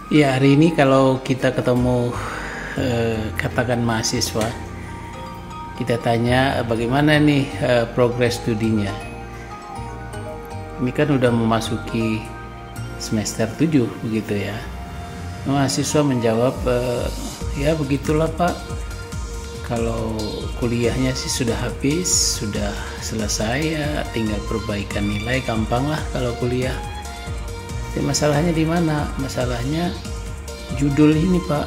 Ya, hari ini kalau kita ketemu katakan mahasiswa, kita tanya bagaimana nih progres studinya. Ini kan udah memasuki semester 7 begitu ya. Mahasiswa menjawab, ya begitulah Pak. Kalau kuliahnya sih sudah habis, sudah selesai ya, tinggal perbaikan nilai, gampang lah kalau kuliah. Jadi masalahnya di mana? Masalahnya judul ini Pak.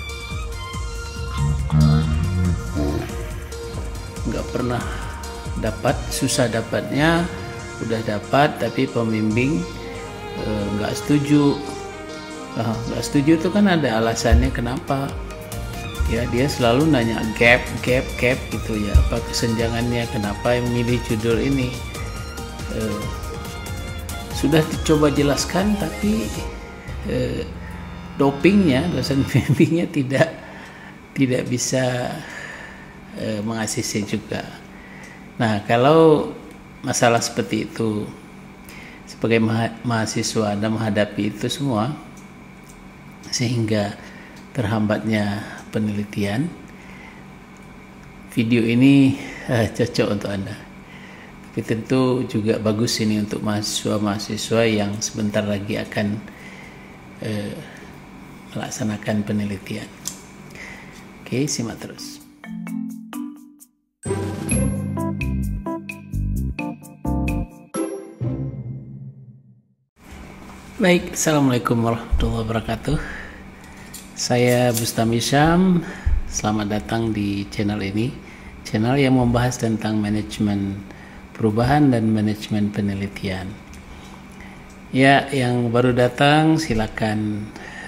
Nggak pernah dapat, susah dapatnya. Udah dapat tapi pembimbing nggak setuju. Nggak setuju itu kan ada alasannya kenapa. Ya, dia selalu nanya gap gitu ya, apa kesenjangannya, kenapa yang milih judul ini. Sudah dicoba jelaskan tapi dopingnya, dosen pembimbingnya tidak bisa mengasisi juga. Nah, kalau masalah seperti itu, sebagai mahasiswa Anda menghadapi itu semua sehingga terhambatnya penelitian, video ini cocok untuk Anda. Tapi tentu juga bagus ini untuk mahasiswa-mahasiswa yang sebentar lagi akan melaksanakan penelitian. Oke, simak terus. Baik, Assalamualaikum warahmatullahi wabarakatuh. Saya Bustami Syam. Selamat datang di channel ini, channel yang membahas tentang manajemen perubahan dan manajemen penelitian. Ya, yang baru datang silakan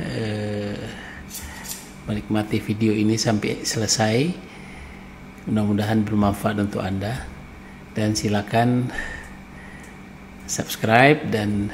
menikmati video ini sampai selesai. Mudah-mudahan bermanfaat untuk Anda, dan silakan subscribe dan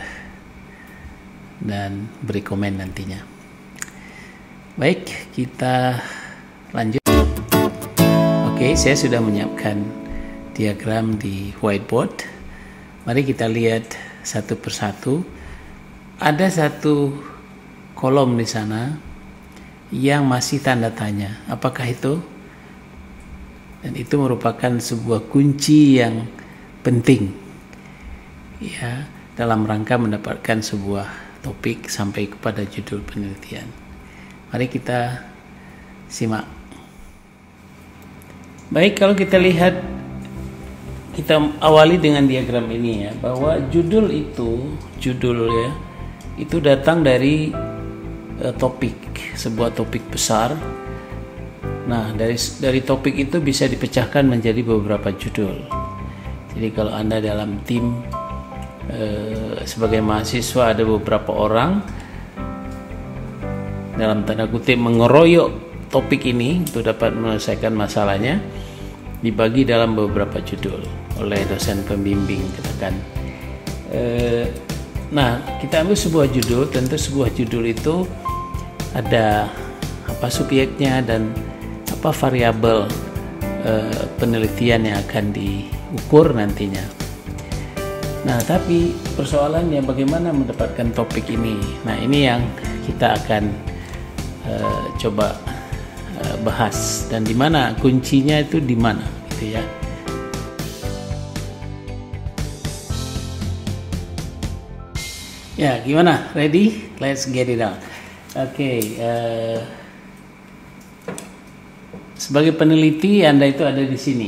beri komen nantinya. Baik, kita lanjut. Oke, saya sudah menyiapkan diagram di whiteboard. Mari kita lihat satu persatu. Ada satu kolom di sana yang masih tanda tanya. Apakah itu? Dan itu merupakan sebuah kunci yang penting ya, dalam rangka mendapatkan sebuah topik sampai kepada judul penelitian. Mari kita simak. Baik, kalau kita lihat, kita awali dengan diagram ini ya, bahwa judul ya, itu datang dari topik, sebuah topik besar. Nah, dari topik itu bisa dipecahkan menjadi beberapa judul. Jadi kalau Anda dalam tim sebagai mahasiswa, ada beberapa orang dalam tanda kutip mengeroyok topik ini untuk dapat menyelesaikan masalahnya, dibagi dalam beberapa judul oleh dosen pembimbing katakan. Nah, kita ambil sebuah judul. Tentu sebuah judul itu ada apa subjeknya dan apa variabel penelitian yang akan diukur nantinya. Nah, tapi persoalannya bagaimana mendapatkan topik ini. Nah, ini yang kita akan coba bahas, dan di mana kuncinya itu, di mana gitu ya. Ya, gimana? Ready? Let's get it out. Oke, sebagai peneliti Anda itu ada di sini.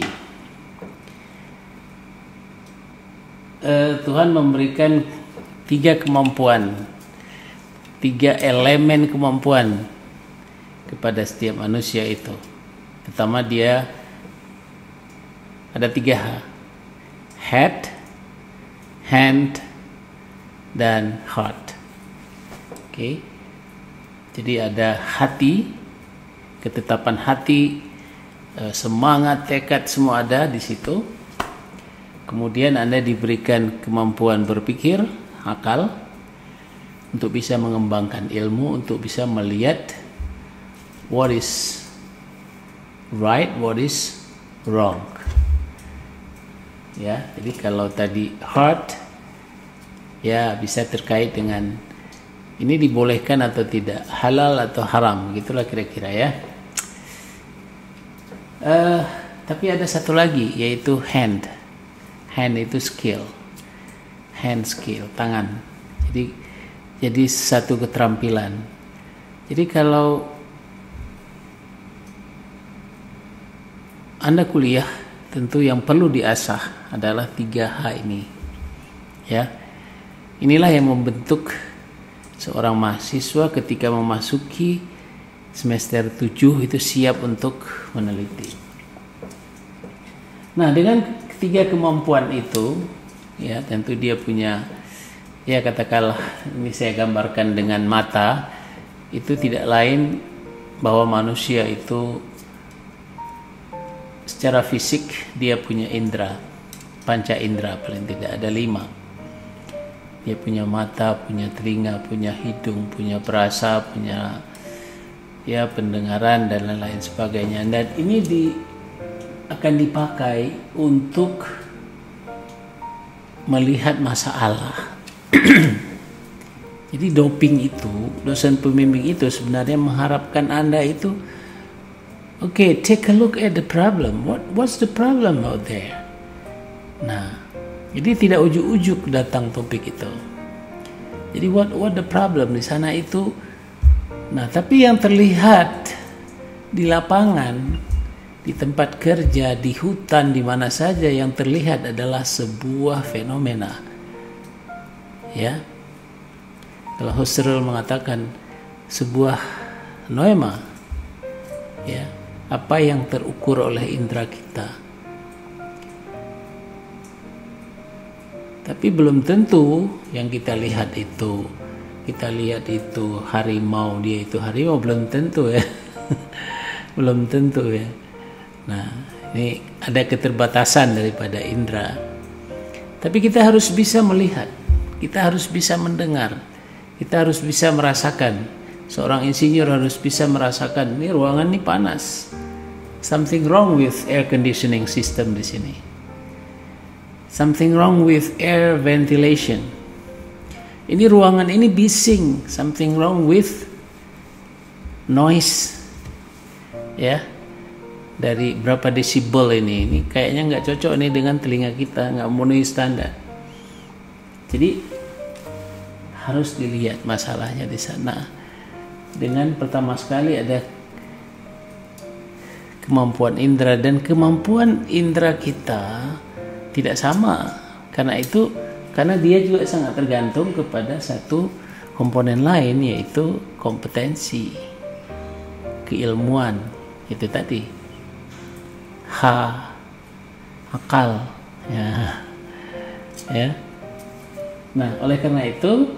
Tuhan memberikan 3 kemampuan, 3 elemen kemampuan kepada setiap manusia itu. Pertama, dia ada 3 head, hand, dan heart. Oke. Jadi ada hati, ketetapan hati, semangat, tekad, semua ada di situ. Kemudian Anda diberikan kemampuan berpikir, akal, untuk bisa mengembangkan ilmu, untuk bisa melihat what is right, what is wrong. Ya, jadi kalau tadi heart, ya bisa terkait dengan Ini dibolehkan atau tidak, halal atau haram, gitulah kira-kira ya. Tapi ada satu lagi, yaitu hand. Hand itu skill, hand skill, tangan. Jadi satu keterampilan. Jadi kalau Anda kuliah, tentu yang perlu diasah adalah 3H ini, ya. Inilah yang membentuk seorang mahasiswa ketika memasuki semester 7 itu siap untuk meneliti. Nah, dengan ketiga kemampuan itu, ya tentu dia punya, ya katakanlah ini saya gambarkan dengan mata, itu tidak lain bahwa manusia itu secara fisik dia punya indera, panca indera paling tidak ada 5. Dia punya mata, punya telinga, punya hidung, punya perasa, punya ya pendengaran dan lain-lain sebagainya. Dan ini akan dipakai untuk melihat masalah. Jadi doping itu, dosen pembimbing itu sebenarnya mengharapkan Anda itu, okay, take a look at the problem. What's the problem out there? Nah, jadi tidak ujuk-ujuk datang topik itu. Jadi what the problem di sana itu. Nah, tapi yang terlihat di lapangan, di tempat kerja, di hutan, di mana saja yang terlihat adalah sebuah fenomena. Ya. Kalau Husserl mengatakan sebuah noema, ya, apa yang terukur oleh indera kita. Tapi belum tentu yang kita lihat itu harimau, dia itu harimau, belum tentu ya. Belum tentu ya. Nah, ini ada keterbatasan daripada indera. Tapi kita harus bisa melihat, kita harus bisa mendengar, kita harus bisa merasakan. Seorang insinyur harus bisa merasakan, ini ruangan ini panas. Something wrong with air conditioning system di sini. Something wrong with air ventilation. Ini ruangan ini bising. Something wrong with noise. Ya, dari berapa desibel ini? Ini kayaknya nggak cocok nih dengan telinga kita, nggak memenuhi standar. Jadi harus dilihat masalahnya di sana. Dengan pertama sekali ada kemampuan indera, dan kemampuan indera kita tidak sama. Karena dia juga sangat tergantung kepada satu komponen lain, yaitu kompetensi, keilmuan, itu tadi. Akal, ya. Nah, oleh karena itu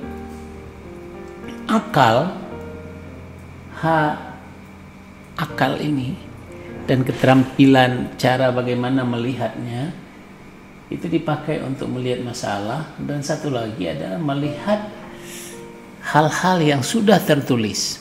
akal ini dan keterampilan cara bagaimana melihatnya itu dipakai untuk melihat masalah, dan satu lagi adalah melihat hal-hal yang sudah tertulis.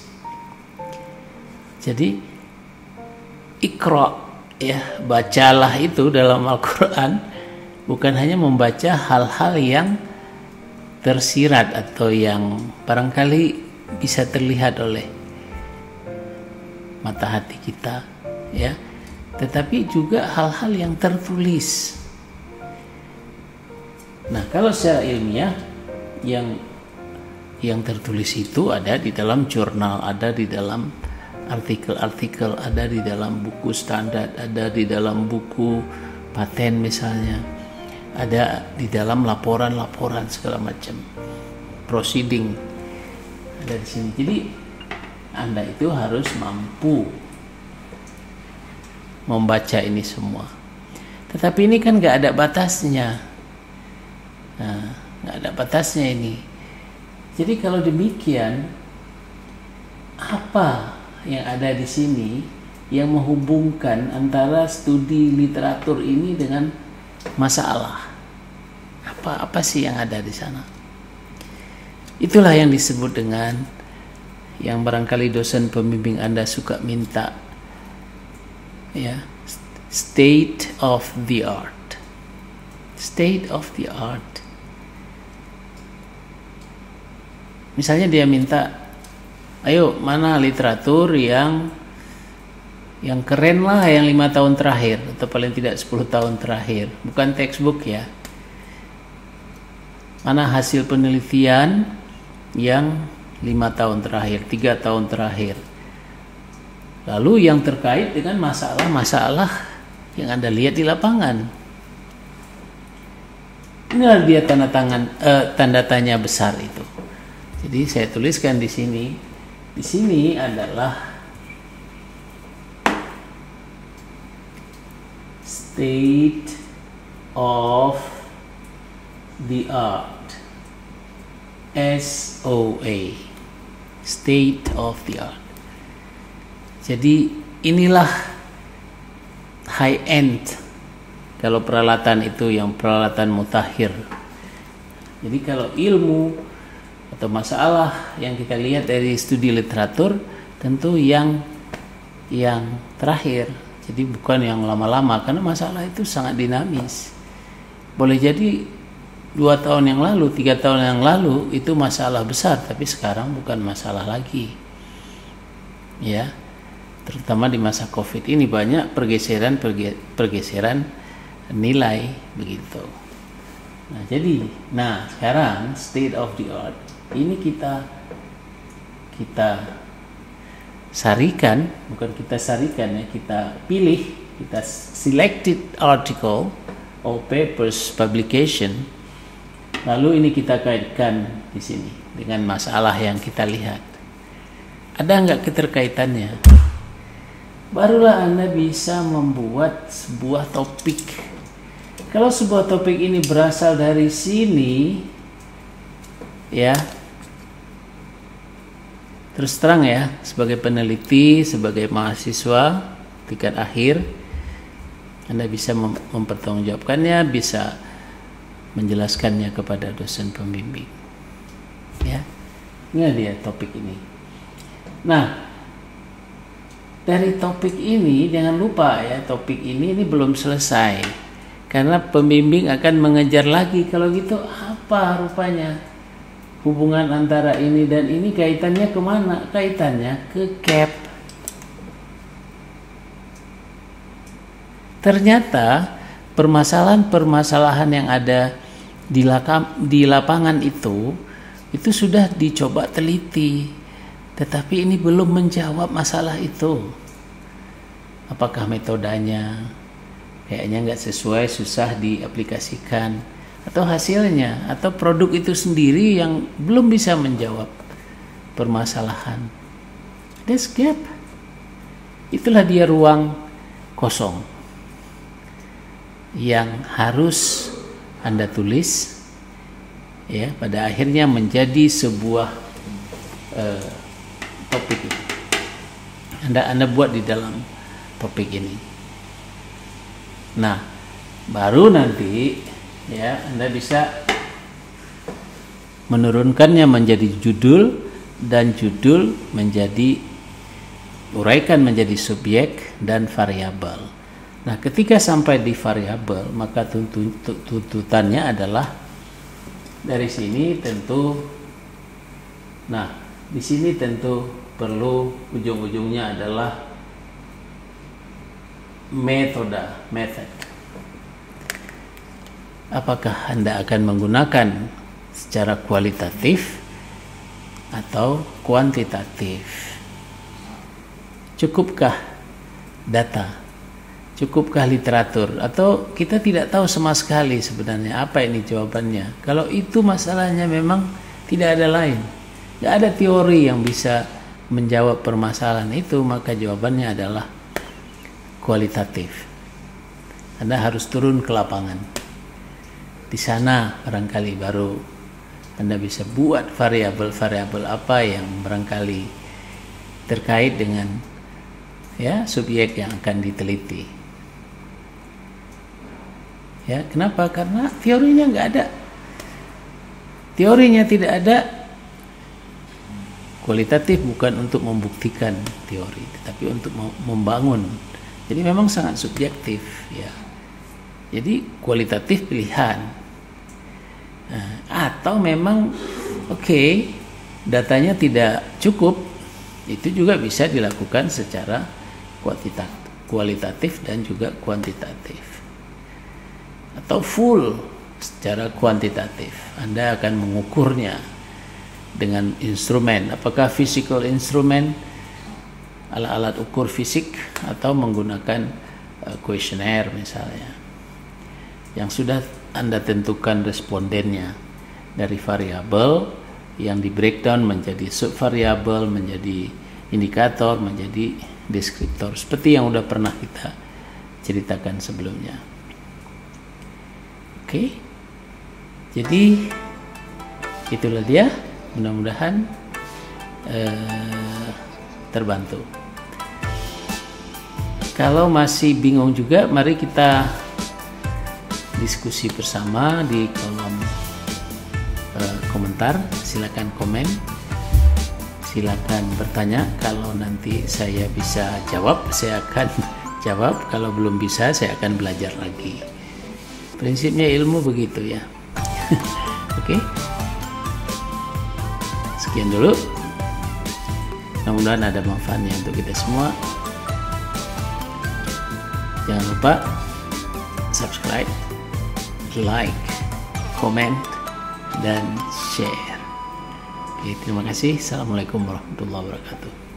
Jadi Iqra, ya, bacalah itu dalam Al-Quran bukan hanya membaca hal-hal yang tersirat atau yang barangkali bisa terlihat oleh mata hati kita, ya, tetapi juga hal-hal yang tertulis. Nah, kalau secara ilmiah yang tertulis itu ada di dalam jurnal, ada di dalam artikel-artikel, ada di dalam buku standar, ada di dalam buku paten misalnya, ada di dalam laporan-laporan segala macam proceeding ada di sini. Jadi Anda itu harus mampu membaca ini semua. Tetapi ini kan nggak ada batasnya. Nah, nggak ada batasnya ini. Jadi kalau demikian, apa yang ada di sini yang menghubungkan antara studi literatur ini dengan masalah? Apa sih yang ada di sana? Itulah yang disebut dengan, yang barangkali dosen pembimbing Anda suka minta, ya, state of the art. State of the art. Misalnya dia minta, ayo mana literatur yang keren lah, yang 5 tahun terakhir atau paling tidak 10 tahun terakhir, bukan textbook ya. Mana hasil penelitian yang 5 tahun terakhir, 3 tahun terakhir. Lalu yang terkait dengan masalah-masalah yang Anda lihat di lapangan. Inilah dia tanda tanya besar itu. Jadi saya tuliskan di sini. Di sini adalah state of the art. SOA. State of the art. Jadi inilah high end kalau peralatan itu, yang peralatan mutakhir. Jadi kalau ilmu atau masalah yang kita lihat dari studi literatur tentu yang terakhir. Jadi bukan yang lama-lama, karena masalah itu sangat dinamis. Boleh jadi 2 tahun yang lalu, 3 tahun yang lalu itu masalah besar, tapi sekarang bukan masalah lagi. Ya. Terutama di masa Covid ini banyak pergeseran nilai begitu. Nah, sekarang state of the art ini kita sarikan, bukan kita sarikan ya, kita pilih, kita selected article or papers publication. Lalu ini kita kaitkan di sini dengan masalah yang kita lihat. Ada enggak keterkaitannya? Barulah Anda bisa membuat sebuah topik. Kalau sebuah topik ini berasal dari sini, ya, terus terang ya, sebagai peneliti, sebagai mahasiswa tingkat akhir, Anda bisa mempertanggungjawabkannya, bisa menjelaskannya kepada dosen pembimbing. Ya, ini dia topik ini. Nah, dari topik ini jangan lupa ya, topik ini belum selesai, karena pembimbing akan mengejar lagi. Kalau gitu apa rupanya hubungan antara ini dan ini, kaitannya kemana? Kaitannya ke gap. Ternyata permasalahan-permasalahan yang ada di lapangan itu sudah dicoba teliti. Tetapi ini belum menjawab masalah itu. Apakah metodenya kayaknya nggak sesuai, susah diaplikasikan, atau hasilnya, atau produk itu sendiri yang belum bisa menjawab permasalahan. There's gap. Itulah dia ruang kosong yang harus Anda tulis, ya, pada akhirnya menjadi sebuah topik ini. Anda buat di dalam topik ini. Nah, baru nanti ya Anda bisa menurunkannya menjadi judul, dan judul menjadi uraikan menjadi subjek dan variabel. Nah, ketika sampai di variabel, maka tuntutannya adalah dari sini tentu. Nah, di sini tentu perlu ujung-ujungnya adalah method. Apakah Anda akan menggunakan secara kualitatif atau kuantitatif? Cukupkah data? Cukupkah literatur? Atau kita tidak tahu sama sekali sebenarnya apa ini jawabannya? Kalau itu masalahnya memang tidak ada lain, tidak ada teori yang bisa menjawab permasalahan itu, maka jawabannya adalah kualitatif. Anda harus turun ke lapangan. Di sana barangkali baru Anda bisa buat variabel-variabel apa yang barangkali terkait dengan ya subjek yang akan diteliti. Ya, kenapa? Karena teorinya nggak ada. Teorinya tidak ada. Kualitatif bukan untuk membuktikan teori, tetapi untuk membangun. Jadi memang sangat subjektif, ya. Jadi kualitatif pilihan, atau memang datanya tidak cukup, itu juga bisa dilakukan secara kualitatif dan juga kuantitatif, atau full secara kuantitatif. Anda akan mengukurnya dengan instrumen, apakah physical instrument, alat-alat ukur fisik, atau menggunakan kuesioner misalnya, yang sudah Anda tentukan respondennya dari variabel yang di breakdown menjadi subvariabel, menjadi indikator, menjadi deskriptor, seperti yang udah pernah kita ceritakan sebelumnya. Oke, jadi itulah dia, mudah-mudahan terbantu. Kalau masih bingung juga, mari kita diskusi bersama di kolom komentar. Silakan komen, silakan bertanya. Kalau nanti saya bisa jawab, saya akan jawab. Kalau belum bisa, saya akan belajar lagi. Prinsipnya ilmu begitu ya. Oke, sekian dulu. Mudah-mudahan ada manfaatnya untuk kita semua. Jangan lupa subscribe, like, comment, dan share. Oke, terima kasih. Assalamualaikum warahmatullahi wabarakatuh.